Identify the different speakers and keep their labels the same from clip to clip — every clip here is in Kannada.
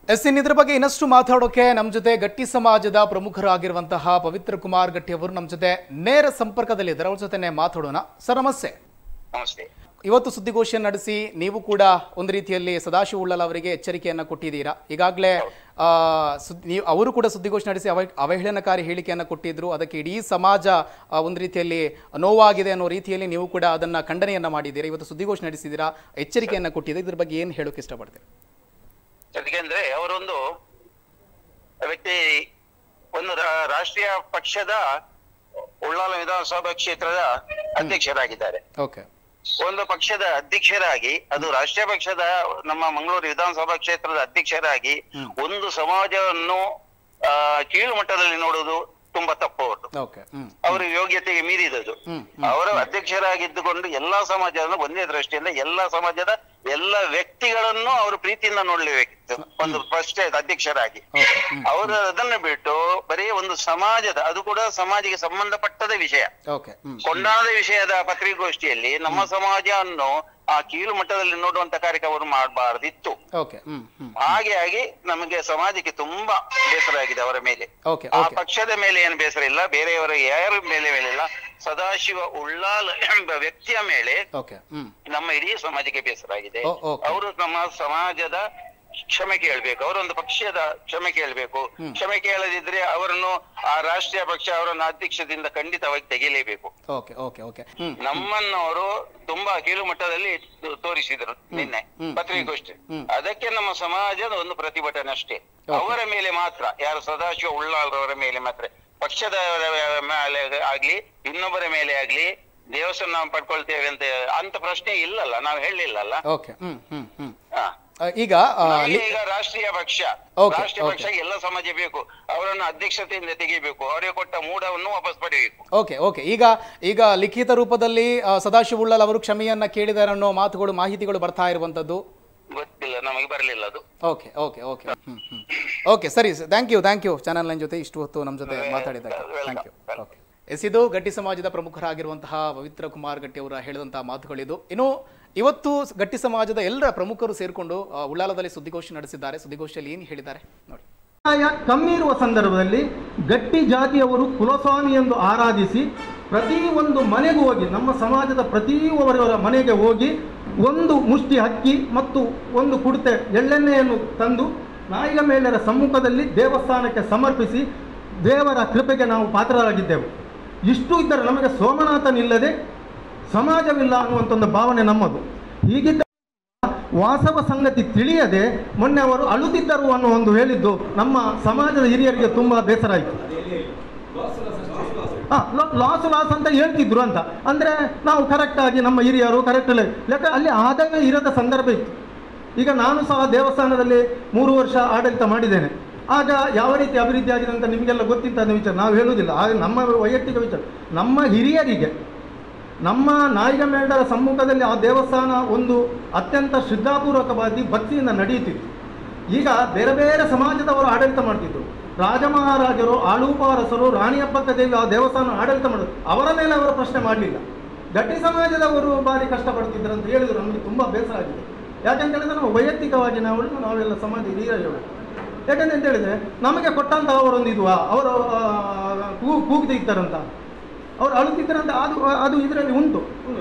Speaker 1: ಇದ್ರ ಬಗ್ಗೆ ಇನ್ನಷ್ಟು ಮಾತಾಡೋಕೆ ನಮ್ಮ ಜೊತೆ ಗಟ್ಟಿ ಸಮಾಜದ ಪ್ರಮುಖರಾಗಿರುವಂತಹ ಪವಿತ್ರ ಕುಮಾರ್ ಗಟ್ಟಿ ಅವರು ನಮ್ಮ ಜೊತೆ ನೇರ ಸಂಪರ್ಕದಲ್ಲಿದ್ದಾರೆ. ಅವ್ರ ಜೊತೆನೆ ಮಾತಾಡೋಣ. ಸರ್ ನಮಸ್ತೆ.
Speaker 2: ನಮಸ್ತೆ.
Speaker 1: ಇವತ್ತು ಸುದ್ದಿಗೋಷ್ಠಿಯನ್ನು ನಡೆಸಿ ನೀವು ಕೂಡ ಒಂದು ರೀತಿಯಲ್ಲಿ ಸದಾಶಿವ ಉಳ್ಳಾಲ್ ಅವರಿಗೆ ಎಚ್ಚರಿಕೆಯನ್ನು ಕೊಟ್ಟಿದ್ದೀರಾ. ಈಗಾಗಲೇ ಅವರು ಕೂಡ ಸುದ್ದಿಗೋಷ್ಠಿ ನಡೆಸಿ ಅವಹೇಳನಕಾರಿ ಹೇಳಿಕೆಯನ್ನು ಕೊಟ್ಟಿದ್ರು. ಅದಕ್ಕೆ ಇಡೀ ಸಮಾಜ ಒಂದು ರೀತಿಯಲ್ಲಿ ನೋವಾಗಿದೆ ಅನ್ನೋ ರೀತಿಯಲ್ಲಿ ನೀವು ಕೂಡ ಅದನ್ನ ಖಂಡನೆಯನ್ನ ಮಾಡಿದ್ದೀರಾ. ಇವತ್ತು ಸುದ್ದಿಗೋಷ್ಠಿ ನಡೆಸಿದ್ದೀರಾ, ಎಚ್ಚರಿಕೆಯನ್ನು ಕೊಟ್ಟಿದ್ದೀರಾ. ಇದ್ರ ಬಗ್ಗೆ ಏನು ಹೇಳೋಕೆ ಇಷ್ಟಪಡ್ತೀರಾ?
Speaker 2: ಯಾಕೆಂದ್ರೆ ಅವರೊಂದು ವ್ಯಕ್ತಿ ಒಂದು ರಾಷ್ಟ್ರೀಯ ಪಕ್ಷದ ಉಳ್ಳಾಲ ವಿಧಾನಸಭಾ ಕ್ಷೇತ್ರದ ಅಧ್ಯಕ್ಷರಾಗಿದ್ದಾರೆ. ಒಂದು ಪಕ್ಷದ ಅಧ್ಯಕ್ಷರಾಗಿ, ಅದು ರಾಷ್ಟ್ರೀಯ ಪಕ್ಷದ ನಮ್ಮ ಮಂಗಳೂರು ವಿಧಾನಸಭಾ ಕ್ಷೇತ್ರದ ಅಧ್ಯಕ್ಷರಾಗಿ ಒಂದು ಸಮಾಜವನ್ನು ಕೀಳು ಮಟ್ಟದಲ್ಲಿ ನೋಡುವುದು ತುಂಬಾ ತಪ್ಪು. ಅವರ ಯೋಗ್ಯತೆಗೆ ಮೀರಿದದು. ಅವರ ಅಧ್ಯಕ್ಷರಾಗಿದ್ದುಕೊಂಡು ಎಲ್ಲಾ ಸಮಾಜವನ್ನು ಒಂದೇ ದೃಷ್ಟಿಯಿಂದ ಎಲ್ಲಾ ಸಮಾಜದ ಎಲ್ಲ ವ್ಯಕ್ತಿಗಳನ್ನು ಅವರು ಪ್ರೀತಿಯಿಂದ ನೋಡ್ಲೇಬೇಕಿತ್ತು ಒಂದು ಫಸ್ಟ್ ಅಧ್ಯಕ್ಷರಾಗಿ. ಅವರು ಅದನ್ನು ಬಿಟ್ಟು ಬರೀ ಒಂದು ಸಮಾಜದ, ಅದು ಕೂಡ ಸಮಾಜಕ್ಕೆ ಸಂಬಂಧಪಟ್ಟದ ವಿಷಯ, ಕೊಂಡಾಣದ ವಿಷಯದ ಪತ್ರಿಕಾಗೋಷ್ಠಿಯಲ್ಲಿ ನಮ್ಮ ಸಮಾಜವನ್ನು ಆ ಕೀಳು ಮಟ್ಟದಲ್ಲಿ ನೋಡುವಂತ ಕಾರ್ಯಕ್ರಮ ಮಾಡಬಾರ್ದಿತ್ತು. ಹಾಗೆ ನಮಗೆ ಸಮಾಜಕ್ಕೆ ತುಂಬಾ ಬೇಸರ ಆಗಿದೆ ಅವರ ಮೇಲೆ. ಆ ಪಕ್ಷದ ಮೇಲೆ ಏನು ಬೇಸರ ಇಲ್ಲ, ಬೇರೆಯವರ ಯಾರ ಮೇಲೆ ಇಲ್ಲ, ಸದಾಶಿವ ಉಳ್ಳಾಲ್ ಎಂಬ ವ್ಯಕ್ತಿಯ ಮೇಲೆ ನಮ್ಮ ಇಡೀ ಸಮಾಜಕ್ಕೆ ಬೇಸರ ಆಗಿದೆ. ಅವರು ನಮ್ಮ ಸಮಾಜದ ಕ್ಷಮೆ ಕೇಳಬೇಕು, ಅವರೊಂದು ಪಕ್ಷದ ಕ್ಷಮೆ ಕೇಳಬೇಕು. ಕ್ಷಮೆ ಕೇಳದಿದ್ರೆ ಅವರನ್ನು ಆ ರಾಷ್ಟ್ರೀಯ ಪಕ್ಷ ಅವರನ್ನು ಅಧ್ಯಕ್ಷದಿಂದ ಖಂಡಿತವಾಗಿ ತೆಗೆಯಲೇಬೇಕು. ನಮ್ಮನ್ನು ಅವರು ತುಂಬಾ ಕೀಳು ಮಟ್ಟದಲ್ಲಿ ತೋರಿಸಿದರು ನಿನ್ನೆ ಪತ್ರಿಕಾಗೋಷ್ಠಿ. ಅದಕ್ಕೆ ನಮ್ಮ ಸಮಾಜದ ಒಂದು ಪ್ರತಿಭಟನೆ ಅಷ್ಟೇ. ಅವರ ಮೇಲೆ ಮಾತ್ರ, ಯಾರು ಸದಾಶಿವ ಉಳ್ಳಾಲ್ ಅವರ ಮೇಲೆ ಮಾತ್ರ, ಪಕ್ಷದ ಮೇಲೆ ಆಗ್ಲಿ ಇನ್ನೊಬ್ಬರ ಮೇಲೆ ಆಗ್ಲಿ ದೇವಸ್ಥಾನ ನಾವು ಪಡ್ಕೊಳ್ತೇವೆ ಅಂತ ಪ್ರಶ್ನೆ ಇಲ್ಲಲ್ಲ, ನಾವು ಹೇಳಿಲ್ಲಲ್ಲ. ಈಗ ರಾಷ್ಟ್ರೀಯ ಪಕ್ಷ ಎಲ್ಲ ಸಮಾಜ ಬೇಕು, ಅವರನ್ನು ಅಧ್ಯಕ್ಷತೆಯಿಂದ ತೆಗಿಬೇಕು, ಅವರಿಗೆ ಕೊಟ್ಟ ಮೂಡವನ್ನು ವಾಪಸ್ ಪಡೆಯಬೇಕು.
Speaker 1: ಈಗ ಲಿಖಿತ ರೂಪದಲ್ಲಿ ಸದಾಶಿವ ಉಳ್ಳಾಲ್ ಅವರು ಕ್ಷಮೆಯನ್ನ ಕೇಳಿದಾರೆ ಅನ್ನೋ ಮಾತುಗಳು, ಮಾಹಿತಿಗಳು ಬರ್ತಾ ಇರುವಂತದ್ದು
Speaker 2: ಗೊತ್ತಿಲ್ಲ, ನಮಗೆ ಬರಲಿಲ್ಲ ಅದು.
Speaker 1: ಓಕೆ ಸರಿ, ಥ್ಯಾಂಕ್ ಯು ಚಾನಲ್ ಲೈನ್ ಜೊತೆ ಇಷ್ಟು ಹೊತ್ತು ನಮ್ಮ ಜೊತೆ ಮಾತಾಡಿದಾಗ ಥ್ಯಾಂಕ್ ಯು. ಇದು ಗಟ್ಟಿ ಸಮಾಜದ ಪ್ರಮುಖರಾಗಿರುವಂತಹ ಪವಿತ್ರ ಕುಮಾರ್ ಗಟ್ಟಿ ಅವರ ಹೇಳಿದಂತಹ ಮಾತುಗಳಿದು. ಇನ್ನು ಇವತ್ತು ಗಟ್ಟಿ ಸಮಾಜದ ಎಲ್ಲರ ಪ್ರಮುಖರು ಸೇರಿಕೊಂಡು ಉಳ್ಳಾಲದಲ್ಲಿ ಸುದ್ದಿಗೋಷ್ಠಿ ನಡೆಸಿದ್ದಾರೆ. ಸುದ್ದಿಗೋಷ್ಠಿಯಲ್ಲಿ ಏನು ಹೇಳಿದ್ದಾರೆ ನೋಡಿ.
Speaker 3: ಕಮ್ಮಿ ಇರುವ ಸಂದರ್ಭದಲ್ಲಿ ಗಟ್ಟಿ ಜಾತಿಯವರು ಕುಲಸ್ವಾಮಿ ಎಂದು ಆರಾಧಿಸಿ ಪ್ರತಿ ಒಂದು ಮನೆಗೂ ಹೋಗಿ, ನಮ್ಮ ಸಮಾಜದ ಪ್ರತಿಯೊಬ್ಬರ ಮನೆಗೆ ಹೋಗಿ ಒಂದು ಮುಷ್ಟಿ ಅಕ್ಕಿ ಮತ್ತು ಒಂದು ಕುಡಿತೆ ಎಳ್ಳೆಣ್ಣೆಯನ್ನು ತಂದು ನಾಯಿಗ ಮೇಲರ ಸಮ್ಮುಖದಲ್ಲಿ ದೇವಸ್ಥಾನಕ್ಕೆ ಸಮರ್ಪಿಸಿ ದೇವರ ಕೃಪೆಗೆ ನಾವು ಪಾತ್ರರಾಗಿದ್ದೆವು. ಇಷ್ಟು ಇದ್ದರೆ ನಮಗೆ ಸೋಮನಾಥನಿಲ್ಲದೆ ಸಮಾಜವಿಲ್ಲ ಅನ್ನುವಂಥ ಒಂದು ಭಾವನೆ ನಮ್ಮದು. ಹೀಗಿದ್ದ ವಾಸವ ಸಂಗತಿ ತಿಳಿಯದೆ ಮೊನ್ನೆ ಅವರು ಅಳುತ್ತಿದ್ದರು ಅನ್ನೋ ಒಂದು ಹೇಳಿದ್ದು ನಮ್ಮ ಸಮಾಜದ ಹಿರಿಯರಿಗೆ ತುಂಬಾ ಬೇಸರ ಆಯಿತು. ಲಾಸ್ ಅಂತ ಹೇಳ್ತಿದ್ರು ಅಂತ ಅಂದ್ರೆ ನಾವು ಕರೆಕ್ಟ್ ಆಗಿ ನಮ್ಮ ಹಿರಿಯರು ಕರೆಕ್ಟ್ ಲೆಕ್ಕ ಅಲ್ಲಿ ಆದಾಯ ಇರದ ಸಂದರ್ಭ ಇತ್ತು. ಈಗ ನಾನು ಸಹ ದೇವಸ್ಥಾನದಲ್ಲಿ 3 ವರ್ಷ ಆಡಳಿತ ಮಾಡಿದ್ದೇನೆ. ಆಗ ಯಾವ ರೀತಿ ಅಭಿವೃದ್ಧಿ ಆಗಿದೆ ಅಂತ ನಿಮಗೆಲ್ಲ ಗೊತ್ತಿಂತ ವಿಚಾರ ನಾವು ಹೇಳುವುದಿಲ್ಲ. ಆಗ ನಮ್ಮ ವೈಯಕ್ತಿಕ ವಿಚಾರ, ನಮ್ಮ ಹಿರಿಯರಿಗೆ ನಮ್ಮ ನಾಯಿಗ ಮೇಲ್ಡರ ಸಮ್ಮುಖದಲ್ಲಿ ಆ ದೇವಸ್ಥಾನ ಒಂದು ಅತ್ಯಂತ ಶ್ರದ್ಧಾಪೂರ್ವಕವಾಗಿ ಭಕ್ತಿಯಿಂದ ನಡೆಯುತ್ತಿತ್ತು. ಈಗ ಬೇರೆ ಬೇರೆ ಸಮಾಜದವರು ಆಡಳಿತ ಮಾಡ್ತಿದ್ರು. ರಾಜ ಮಹಾರಾಜರು, ಆಳೂಪಾರಸರು, ರಾಣಿಯಬ್ಬಕ್ಕ ದೇವಿ ಆ ದೇವಸ್ಥಾನ ಆಡಳಿತ ಮಾಡೋದು, ಅವರ ಮೇಲೆ ಅವರ ಪ್ರಶ್ನೆ ಮಾಡಲಿಲ್ಲ. ಗಟ್ಟಿ ಸಮಾಜದವರು ಭಾರಿ ಕಷ್ಟಪಡ್ತಿದ್ರು ಅಂತ ಹೇಳಿದ್ರು. ನಮಗೆ ತುಂಬ ಬೇಸರ ಆಗಿದೆ. ಯಾಕೆಂತ ಹೇಳಿದ್ರೆ ನಾವು ವೈಯಕ್ತಿಕವಾಗಿ ನಾವೆಲ್ಲ ಸಮಾಜ ಹಿರಿಯರು. ಯಾಕಂತ ಹೇಳಿದ್ರೆ ನಮಗೆ ಕೊಟ್ಟಂತ ಅವರೊಂದು ಇದು ಅವರು ಕೂಗ್ತಿದ್ದಾರಂತ, ಅವ್ರು ಅಳುತ್ತಿದ್ದಾರಂತ, ಅದು ಇದರಲ್ಲಿ ಉಂಟು.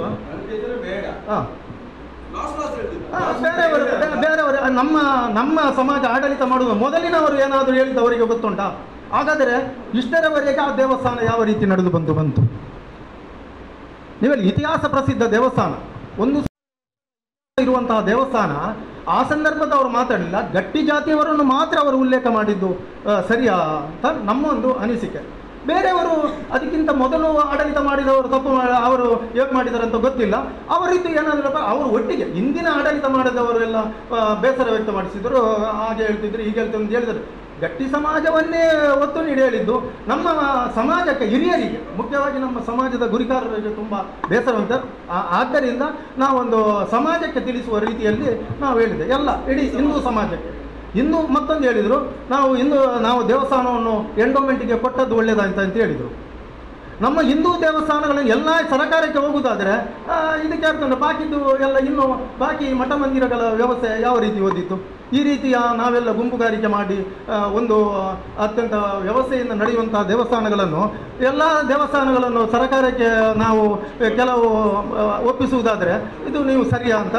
Speaker 3: ಬೇರೆಯವರು ನಮ್ಮ ಸಮಾಜ ಆಡಳಿತ ಮಾಡುವ ಮೊದಲಿನವರು ಏನಾದರೂ ಹೇಳಿದ್ದು ಅವರಿಗೆ ಗೊತ್ತುಂಟಾ? ಹಾಗಾದರೆ ಇಷ್ಟರವರೆಗೆ ಆ ದೇವಸ್ಥಾನ ಯಾವ ರೀತಿ ನಡೆದು ಬಂತು? ನೀವಲ್ಲಿ ಇತಿಹಾಸ ಪ್ರಸಿದ್ಧ ದೇವಸ್ಥಾನ, ಒಂದು ಇರುವಂತಹ ದೇವಸ್ಥಾನ, ಆ ಸಂದರ್ಭದ ಅವರು ಮಾತಾಡಲಿಲ್ಲ. ಗಟ್ಟಿ ಜಾತಿಯವರನ್ನು ಮಾತ್ರ ಅವರು ಉಲ್ಲೇಖ ಮಾಡಿದ್ದು ಸರಿಯಾ ಅಂತ ನಮ್ಮ ಒಂದು ಅನಿಸಿಕೆ. ಬೇರೆಯವರು ಅದಕ್ಕಿಂತ ಮೊದಲು ಆಡಳಿತ ಮಾಡಿದವರು ತಪ್ಪು ಅವರು ಹೇಗೆ ಮಾಡಿದ್ದಾರೆ ಅಂತ ಗೊತ್ತಿಲ್ಲ. ಅವರಿದ್ದು ಏನಾದರೂ ಅವರು ಒಟ್ಟಿಗೆ ಹಿಂದಿನ ಆಡಳಿತ ಮಾಡಿದವರೆಲ್ಲ ಬೇಸರ ವ್ಯಕ್ತಪಡಿಸಿದ್ರು. ಹಾಗೆ ಹೇಳ್ತಿದ್ರು, ಹೀಗೆ ಹೇಳ್ತಿದ್ರು ಅಂತ ಹೇಳಿದರು. ಗಟ್ಟಿ ಸಮಾಜವನ್ನೇ ಒತ್ತು ನೀಡಿ ಹೇಳಿದ್ದು ನಮ್ಮ ಸಮಾಜಕ್ಕೆ, ಹಿರಿಯರಿಗೆ, ಮುಖ್ಯವಾಗಿ ನಮ್ಮ ಸಮಾಜದ ಗುರಿಕಾರರಿಗೆ ತುಂಬ ಬೇಸರವಂತ. ಆದ್ದರಿಂದ ನಾವೊಂದು ಸಮಾಜಕ್ಕೆ ತಿಳಿಸುವ ರೀತಿಯಲ್ಲಿ ನಾವು ಹೇಳಿದೆ, ಎಲ್ಲ ಇಡೀ ಹಿಂದೂ ಸಮಾಜಕ್ಕೆ. ಇನ್ನು ಮತ್ತೊಂದು ಹೇಳಿದರು, ನಾವು ದೇವಸ್ಥಾನವನ್ನು ಎಂಡೋಮೆಂಟಿಗೆ ಕೊಟ್ಟದ್ದು ಒಳ್ಳೆಯದಾಯ್ತು ಅಂತ ಹೇಳಿದರು. ನಮ್ಮ ಹಿಂದೂ ದೇವಸ್ಥಾನಗಳನ್ನು ಎಲ್ಲ ಸರಕಾರಕ್ಕೆ ಹೋಗುವುದಾದರೆ ಇದಕ್ಕೆ ಅರ್ಥಂದ್ರೆ ಬಾಕಿದ್ದು ಎಲ್ಲ ಇನ್ನು ಬಾಕಿ ಮಠ ಮಂದಿರಗಳ ವ್ಯವಸ್ಥೆ ಯಾವ ರೀತಿ ಓದಿತ್ತು? ಈ ರೀತಿಯ ನಾವೆಲ್ಲ ಗುಂಪುಗಾರಿಕೆ ಮಾಡಿ ಒಂದು ಅತ್ಯಂತ ವ್ಯವಸ್ಥೆಯಿಂದ ನಡೆಯುವಂತಹ ದೇವಸ್ಥಾನಗಳನ್ನು ಎಲ್ಲ ದೇವಸ್ಥಾನಗಳನ್ನು ಸರ್ಕಾರಕ್ಕೆ ನಾವು ಕೆಲವು ಒಪ್ಪಿಸುವುದಾದರೆ ಇದು ನೀವು ಸರಿಯಾ ಅಂತ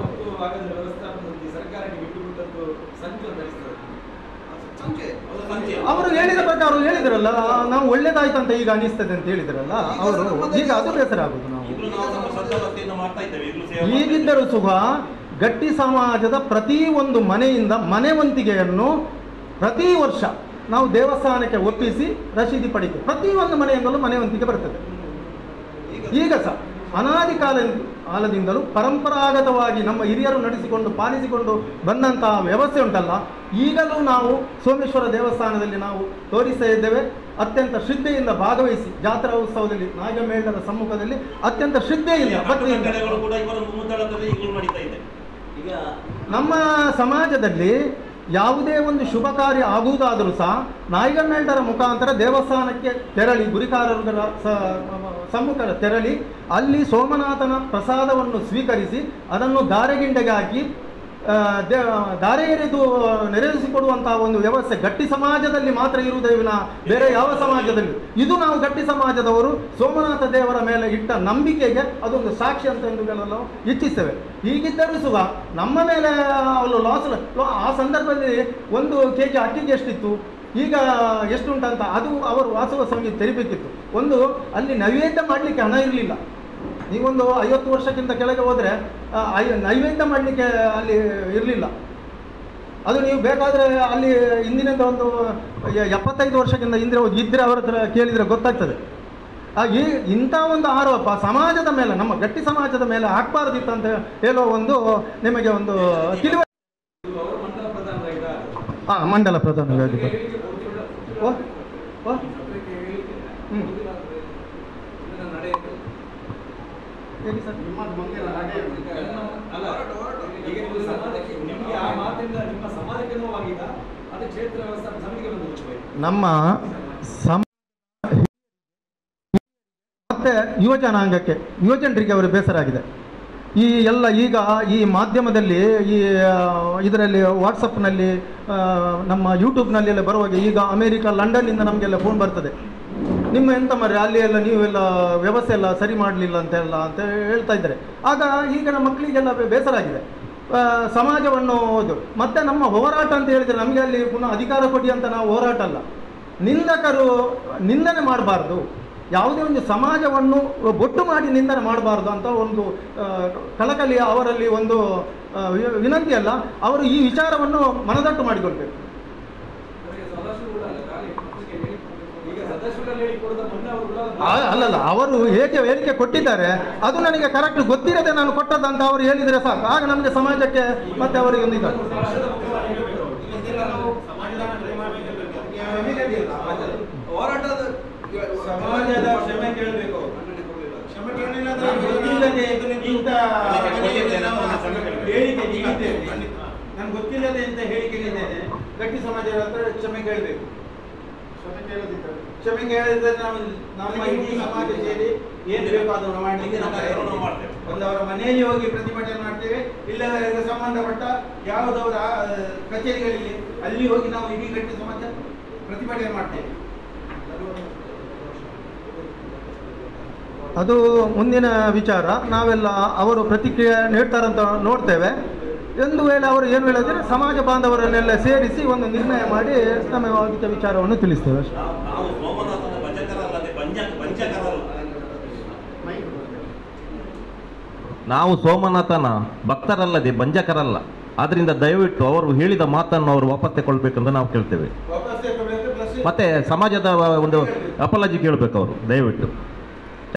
Speaker 3: ಅವರು ಹೇಳಿದ ಪ್ರಕಾರ ಹೇಳಿದ್ರಲ್ಲ, ನಾವು ಒಳ್ಳೇದಾಯ್ತಂತ ಈಗ ಅನಿಸ್ತದೆ ಅಂತ ಹೇಳಿದ್ರಲ್ಲ ಅವರು, ಈಗ ಅದು ಬೇಸರ ಆಗುದು. ನಾವು ಈಗಿದ್ದರೂ ಸುಖ ಗಟ್ಟಿ ಸಮಾಜದ ಪ್ರತಿ ಒಂದು ಮನೆಯಿಂದ ಮನೆವಂತಿಗೆಯನ್ನು ಪ್ರತಿ ವರ್ಷ ನಾವು ದೇವಸ್ಥಾನಕ್ಕೆ ಒಪ್ಪಿಸಿ ರಸೀದಿ ಪಡಿತೇವೆ. ಪ್ರತಿ ಒಂದು ಮನೆಯಿಂದಲೂ ಮನೆವಂತಿಗೆ ಬರ್ತದೆ. ಈಗ ಸಹ ಅನಾದಿ ಕಾಲದಿಂದಲೂ ಪರಂಪರಾಗತವಾಗಿ ನಮ್ಮ ಹಿರಿಯರು ನಡೆಸಿಕೊಂಡು ಪಾಲಿಸಿಕೊಂಡು ಬಂದಂತಹ ವ್ಯವಸ್ಥೆ ಉಂಟಲ್ಲ, ಈಗಲೂ ನಾವು ಸೋಮೇಶ್ವರ ದೇವಸ್ಥಾನದಲ್ಲಿ ನಾವು ತೋರಿಸ್ತಾ ಇದ್ದೇವೆ. ಅತ್ಯಂತ ಶ್ರದ್ಧೆಯಿಂದ ಭಾಗವಹಿಸಿ ಜಾತ್ರಾ ಉತ್ಸವದಲ್ಲಿ ನಾಗಮೇಳದ ಸಮ್ಮುಖದಲ್ಲಿ ಅತ್ಯಂತ ಶ್ರದ್ಧೆಯಿಂದ ನಮ್ಮ ಸಮಾಜದಲ್ಲಿ ಯಾವುದೇ ಒಂದು ಶುಭ ಕಾರ್ಯ ಆಗುವುದಾದರೂ ಸಹ ನಾಯಿಗಮೇಳರ ಮುಖಾಂತರ ದೇವಸ್ಥಾನಕ್ಕೆ ತೆರಳಿ ಗುರಿಕಾರರ ಸಮ್ಮುಖ ತೆರಳಿ ಅಲ್ಲಿ ಸೋಮನಾಥನ ಪ್ರಸಾದವನ್ನು ಸ್ವೀಕರಿಸಿ ಅದನ್ನು ಧಾರೆಗಿಂಡೆಗೆ ಹಾಕಿ ದಾರೆ ಎರೆದು ನೆರವೇರಿಸಿಕೊಡುವಂತಹ ಒಂದು ವ್ಯವಸ್ಥೆ ಗಟ್ಟಿ ಸಮಾಜದಲ್ಲಿ ಮಾತ್ರ ಇರುವುದೇ ವಿನ ಬೇರೆ ಯಾವ ಸಮಾಜದಲ್ಲಿ. ಇದು ನಾವು ಗಟ್ಟಿ ಸಮಾಜದವರು ಸೋಮನಾಥ ದೇವರ ಮೇಲೆ ಇಟ್ಟ ನಂಬಿಕೆಗೆ ಅದೊಂದು ಸಾಕ್ಷಿ ಅಂತ ಎಂದು ನಾವು ಇಚ್ಛಿಸ್ತೇವೆ. ಹೀಗಿದ್ದರೂ ಸಹ ನಮ್ಮ ಮೇಲೆ ಅವಳು ಲಾಸ್ ಆ ಸಂದರ್ಭದಲ್ಲಿ 1 kg ಅಕ್ಕಿಗೆ ಎಷ್ಟಿತ್ತು, ಈಗ ಎಷ್ಟುಂಟಂತ ಅದು ಅವರು ವಾಸವ ಸಂಗೀತ ತೆರಿಬೇಕಿತ್ತು. ಒಂದು ಅಲ್ಲಿ ನೈವೇದ್ಯ ಮಾಡಲಿಕ್ಕೆ ಹಣ ಇರಲಿಲ್ಲ. ನೀವೊಂದು 50 ವರ್ಷಕ್ಕಿಂತ ಕೆಳಗೆ ಹೋದರೆ ನೈವೇದ್ಯ ಮಾಡಲಿಕ್ಕೆ ಅಲ್ಲಿ ಇರಲಿಲ್ಲ. ಅದು ನೀವು ಬೇಕಾದರೆ ಅಲ್ಲಿ ಹಿಂದಿನಿಂದ ಒಂದು 75 ವರ್ಷಕ್ಕಿಂತ ಹಿಂದೆ ಇದ್ದರೆ ಅವರ ಹತ್ರ ಕೇಳಿದರೆ ಗೊತ್ತಾಗ್ತದೆ. ಈ ಇಂಥ ಒಂದು ಆರೋಪ ಸಮಾಜದ ಮೇಲೆ, ನಮ್ಮ ಗಟ್ಟಿ ಸಮಾಜದ ಮೇಲೆ ಹಾಕಬಾರ್ದಿತ್ತು ಅಂತ ಹೇಳೋ ಒಂದು ನಿಮಗೆ ಒಂದು ತಿಳಿವ. ಮಂಡಲ ಪ್ರಧಾನ ನಮ್ಮ ಮತ್ತೆ ಯುವಜನಾಂಗಕ್ಕೆ ಯುವಜನರಿಗೆ ಅವರು ಬೇಸರ ಆಗಿದೆ. ಈ ಎಲ್ಲ ಈಗ ಈ ಮಾಧ್ಯಮದಲ್ಲಿ ಈ ಇದರಲ್ಲಿ ವಾಟ್ಸಪ್ನಲ್ಲಿ ನಮ್ಮ ಯೂಟ್ಯೂಬ್ನಲ್ಲಿ ಎಲ್ಲ ಬರುವಾಗ ಈಗ ಅಮೇರಿಕಾ ಲಂಡನ್ನಿಂದ ನಮಗೆಲ್ಲ ಫೋನ್ ಬರ್ತದೆ. ನಿಮ್ಮ ಎಂತ ಮರ್ರೆ ಅಲ್ಲಿ ಎಲ್ಲ ನೀವೆಲ್ಲ ವ್ಯವಸ್ಥೆ ಎಲ್ಲ ಸರಿ ಮಾಡಲಿಲ್ಲ ಅಂತೆಲ್ಲ ಅಂತ ಹೇಳ್ತಾ ಇದ್ದಾರೆ. ಆಗ ಈಗಿನ ಮಕ್ಕಳಿಗೆಲ್ಲ ಬೇಸರ ಆಗಿದೆ. ಸಮಾಜವನ್ನು ಮತ್ತೆ ನಮ್ಮ ಹೋರಾಟ ಅಂತ ಹೇಳಿದರೆ ನಮಗೆ ಅಲ್ಲಿ ಪುನಃ ಅಧಿಕಾರ ಕೊಡಿ ಅಂತ ನಾವು ಹೋರಾಟ ಅಲ್ಲ. ನಿಂದಕರು ನಿಂದನೆ ಮಾಡಬಾರ್ದು, ಯಾವುದೇ ಒಂದು ಸಮಾಜವನ್ನು ಬೊಟ್ಟು ಮಾಡಿ ನಿಂದನೆ ಮಾಡಬಾರ್ದು ಅಂತ ಒಂದು ಕಳಕಳಿ ಅವರಲ್ಲಿ ಒಂದು ವಿನಂತಿ ಅಲ್ಲ. ಅವರು ಈ ವಿಚಾರವನ್ನು ಮನದಟ್ಟು ಮಾಡಿಕೊಳ್ಬೇಕು. ಅಲ್ಲಲ್ಲ, ಅವರು ಹೇಗೆ ಹೇಳಿಕೆ ಕೊಟ್ಟಿದ್ದಾರೆ ಅದು ನನಗೆ ಕರೆಕ್ಟ್ ಗೊತ್ತಿರದೆ ನಾನು ಕೊಟ್ಟದಂತ ಅವರು ಹೇಳಿದರೆ ಸಾಕು. ಆಗ ನಮಗೆ ಸಮಾಜಕ್ಕೆ ಮತ್ತೆ ಅವರಿಗೆ ಒಂದು
Speaker 4: ಸಮಾಜದ ಕ್ಷಮೆ ಕೇಳಬೇಕು. ನಾನು ಗೊತ್ತಿಲ್ಲದೆ ಅಂತ ಹೇಳಿಕೆಗಿದ್ದೇನೆ. ಗಟ್ಟಿ ಸಮಾಜದ ಹತ್ರ ಕ್ಷಮೆ ಕೇಳಬೇಕು. ಕ್ಷಮೆ ಕೇಳಿದ್ರೆ ನಾವು ನಮ್ಮ ಇಡೀ ಸಮಾಜ ಸೇರಿ ಏನ್ ಬೇಕು ಅದನ್ನು ಮಾಡಲಿಕ್ಕೆ ಒಂದು ಅವರ ಮನೆಯಲ್ಲಿ ಹೋಗಿ ಪ್ರತಿಭಟನೆ ಮಾಡ್ತೇವೆ. ಇಲ್ಲ ಸಂಬಂಧಪಟ್ಟ ಯಾವುದವರ ಕಚೇರಿಗಳಿಗೆ ಅಲ್ಲಿ ಹೋಗಿ ನಾವು ಇಡೀ ಗಟ್ಟಿ ಸಮಾಜ ಪ್ರತಿಭಟನೆ ಮಾಡ್ತೇವೆ.
Speaker 3: ಅದು ಮುಂದಿನ ವಿಚಾರ. ನಾವೆಲ್ಲ ಅವರು ಪ್ರತಿಕ್ರಿಯೆ ನೀಡ್ತಾರಂತ ನೋಡ್ತೇವೆ. ಒಂದು ವೇಳೆ ಅವರು ಏನು ಹೇಳಿದ್ರೆ ಸಮಾಜ ಬಾಂಧವರನ್ನೆಲ್ಲ ಸೇರಿಸಿ ಒಂದು ನಿರ್ಣಯ ಮಾಡಿ ನಮ್ಮ ವಿಚಾರವನ್ನು ತಿಳಿಸ್ತೇವೆ.
Speaker 5: ನಾವು ಸೋಮನಾಥನ ಭಕ್ತರಲ್ಲದೆ ಬಂಜಕರಲ್ಲ. ಆದ್ರಿಂದ ದಯವಿಟ್ಟು ಅವರು ಹೇಳಿದ ಮಾತನ್ನು ಅವರು ವಾಪಸ್ ತಗೊಳ್ಬೇಕಂತ ನಾವು ಕೇಳ್ತೇವೆ. ಮತ್ತೆ ಸಮಾಜದ ಒಂದು ಅಪಾಲಜಿ ಕೇಳಬೇಕು ಅವರು ದಯವಿಟ್ಟು.